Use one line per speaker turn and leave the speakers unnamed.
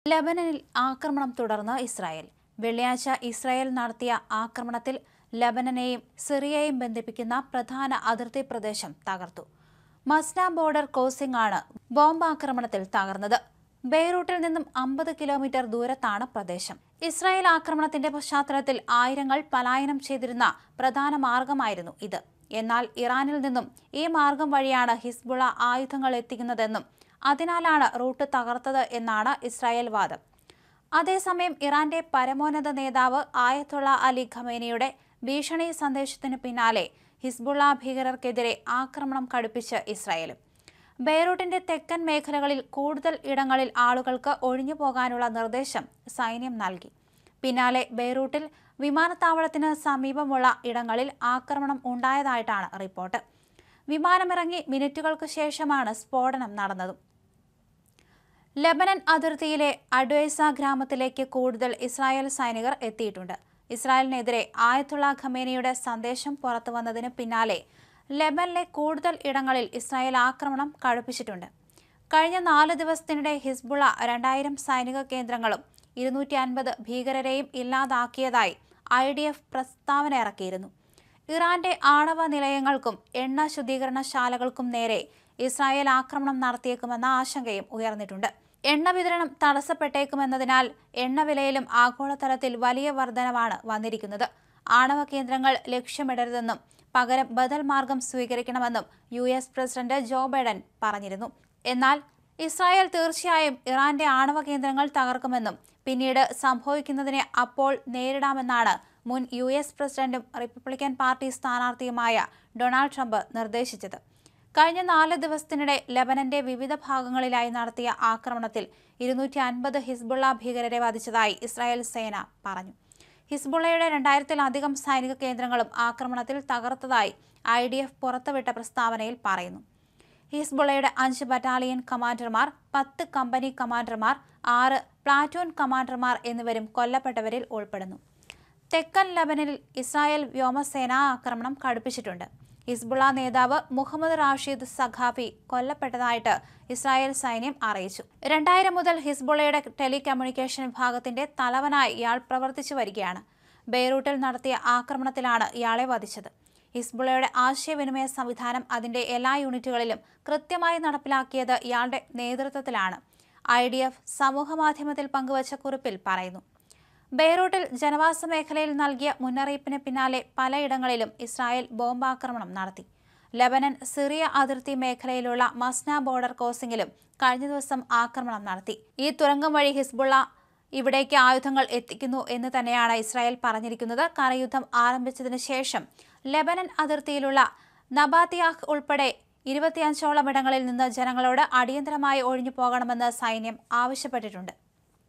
ലബനനിൽ ആക്രമണം തുടർന്ന് ഇസ്രായേൽ. വെള്ളിയാഴ്ച ഇസ്രായേൽ നടത്തിയ ആക്രമണത്തിൽ ലബനനെയും സിറിയയെയും ബന്ധിപ്പിക്കുന്ന പ്രധാന അതിർത്തി പ്രദേശം തകർത്തു. മസ്ന ബോർഡർ ക്രോസിംഗ് ആണ് ബോംബാക്രമണത്തിൽ തകർന്നത്. ബെയ്റൂട്ടിൽ നിന്നും 50 കിലോമീറ്റർ ദൂരത്താണ് പ്രദേശം. ഇസ്രായേൽ ആക്രമണത്തിന്റെ പശ്ചാത്തലത്തിൽ ആയിരങ്ങൾ പലായനം ചെയ്തിരുന്ന പ്രധാന മാർഗമായിരുന്നു ഇത്. എന്നാൽ ഇറാനിൽ നിന്നും ഈ മാർഗം വഴിയാണ് ഹിസ്ബുള്ള ആയുധങ്ങൾ എത്തിക്കുന്നതെന്നും അതിനാലാണ് റൂട്ട് തകർത്തത് എന്നാണ് ഇസ്രായേൽ വാദം. അതേസമയം ഇറാന്റെ പരമോന്നത നേതാവ് ആയത്തുള്ള അലി ഖമേനിയുടെ ഭീഷണി സന്ദേശത്തിന് പിന്നാലെ ഹിസ്ബുള്ള ഭീകരർക്കെതിരെ ആക്രമണം കടുപ്പിച്ച് ഇസ്രായേലും. ബെയ്റൂട്ടിന്റെ തെക്കൻ മേഖലകളിൽ കൂടുതൽ ഇടങ്ങളിൽ ആളുകൾക്ക് ഒഴിഞ്ഞു പോകാനുള്ള നിർദ്ദേശം സൈന്യം നൽകി. പിന്നാലെ ബെയ്റൂട്ടിൽ വിമാനത്താവളത്തിന് സമീപമുള്ള ഇടങ്ങളിൽ ആക്രമണം ഉണ്ടായതായിട്ടാണ് റിപ്പോർട്ട്. വിമാനമിറങ്ങി മിനിറ്റുകൾക്ക് ശേഷമാണ് സ്ഫോടനം നടന്നതും. ലബനൻ അതിർത്തിയിലെ അഡ്വൈസ ഗ്രാമത്തിലേക്ക് കൂടുതൽ ഇസ്രായേൽ സൈനികർ എത്തിയിട്ടുണ്ട്. ഇസ്രായേലിനെതിരെ ആയത്തുള്ള ഖമേനിയുടെ സന്ദേശം പുറത്തുവന്നതിന് പിന്നാലെ ലബനിലെ കൂടുതൽ ഇടങ്ങളിൽ ഇസ്രായേൽ ആക്രമണം കടുപ്പിച്ചിട്ടുണ്ട്. കഴിഞ്ഞ 4 ദിവസത്തിനിടെ ഹിസ്ബുള്ള 2000 സൈനിക കേന്ദ്രങ്ങളും 250 ഭീകരരെയും ഇല്ലാതാക്കിയതായി IDF പ്രസ്താവന ഇറക്കിയിരുന്നു. ഇറാന്റെ ആണവ നിലയങ്ങൾക്കും എണ്ണ ശുദ്ധീകരണശാലകൾക്കും നേരെ ഇസ്രായേൽ ആക്രമണം നടത്തിയേക്കുമെന്ന ആശങ്കയും ഉയർന്നിട്ടുണ്ട്. എണ്ണ വിതരണം തടസ്സപ്പെട്ടേക്കുമെന്നതിനാൽ എണ്ണവിലയിലും ആഗോളതലത്തിൽ വലിയ വർധനവാണ് വന്നിരിക്കുന്നത്. ആണവ കേന്ദ്രങ്ങൾ ലക്ഷ്യമിടരുതെന്നും പകരം ബദൽ മാർഗം സ്വീകരിക്കണമെന്നും US പ്രസിഡന്റ് ജോ ബൈഡൻ പറഞ്ഞിരുന്നു. എന്നാൽ ഇസ്രായേൽ തീർച്ചയായും ഇറാന്റെ ആണവ കേന്ദ്രങ്ങൾ തകർക്കുമെന്നും പിന്നീട് സംഭവിക്കുന്നതിനെ അപ്പോൾ നേരിടാമെന്നാണ് മുൻ US പ്രസിഡന്റും റിപ്പബ്ലിക്കൻ പാർട്ടി സ്ഥാനാർത്ഥിയുമായ ഡൊണാൾഡ് ട്രംപ് നിർദ്ദേശിച്ചത്. കഴിഞ്ഞ 4 ദിവസത്തിനിടെ ലബനന്റെ വിവിധ ഭാഗങ്ങളിലായി നടത്തിയ ആക്രമണത്തിൽ 250 ഹിസ്ബുള്ള ഭീകരരെ വധിച്ചതായി ഇസ്രായേൽ സേന പറഞ്ഞു. ഹിസ്ബുള്ളയുടെ 2000-ലധികം സൈനിക കേന്ദ്രങ്ങളും ആക്രമണത്തിൽ തകർത്തതായി IDF പുറത്തുവിട്ട പ്രസ്താവനയിൽ പറയുന്നു. ഹിസ്ബുള്ളയുടെ 5 ബറ്റാലിയൻ കമാൻഡർമാർ, 10 കമ്പനി കമാൻഡർമാർ, 6 പ്ലാറ്റൂൺ കമാൻഡർമാർ എന്നിവരും കൊല്ലപ്പെട്ടവരിൽ ഉൾപ്പെടുന്നു. തെക്കൻ ലബനനിൽ ഇസ്രായേൽ വ്യോമസേന ആക്രമണം കടുപ്പിച്ചിട്ടുണ്ട്. ഹിസ്ബുള്ള നേതാവ് മുഹമ്മദ് റാഷിദ് സഖാഫി കൊല്ലപ്പെട്ടതായിട്ട് ഇസ്രായേൽ സൈന്യം അറിയിച്ചു. 2000 മുതൽ ഹിസ്ബുള്ളയുടെ ടെലികമ്മ്യൂണിക്കേഷൻ വിഭാഗത്തിന്റെ തലവനായി ഇയാൾ പ്രവർത്തിച്ചു വരികയാണ്. ബെയ്റൂട്ടിൽ നടത്തിയ ആക്രമണത്തിലാണ് ഇയാളെ വധിച്ചത്. ഹിസ്ബുള്ളയുടെ ആശയവിനിമയ സംവിധാനം അതിന്റെ എല്ലാ യൂണിറ്റുകളിലും കൃത്യമായി നടപ്പിലാക്കിയത് ഇയാളുടെ നേതൃത്വത്തിലാണ്, IDF സമൂഹമാധ്യമത്തിൽ പങ്കുവച്ച കുറിപ്പിൽ പറയുന്നു. ബെയ്റൂട്ടിൽ ജനവാസ മേഖലയിൽ നൽകിയ മുന്നറിയിപ്പിന് പിന്നാലെ പലയിടങ്ങളിലും ഇസ്രായേൽ ബോംബാക്രമണം നടത്തി. ലബനൻ സിറിയ അതിർത്തി മേഖലയിലുള്ള മസ്ന ബോർഡർ ക്രോസിംഗിലും കഴിഞ്ഞ ദിവസം ആക്രമണം നടത്തി. ഈ തുരങ്കം വഴി ഹിസ്ബുള്ള ഇവിടേക്ക് ആയുധങ്ങൾ എത്തിക്കുന്നു എന്ന് തന്നെയാണ് ഇസ്രായേൽ പറഞ്ഞിരിക്കുന്നത്. കരയുദ്ധം ആരംഭിച്ചതിന് ശേഷം ലബനൻ അതിർത്തിയിലുള്ള നബാത്തിയാഹ് ഉൾപ്പെടെ 25ഓളം ഇടങ്ങളിൽ നിന്ന് ജനങ്ങളോട് അടിയന്തരമായി ഒഴിഞ്ഞു പോകണമെന്ന് സൈന്യം ആവശ്യപ്പെട്ടിട്ടുണ്ട്.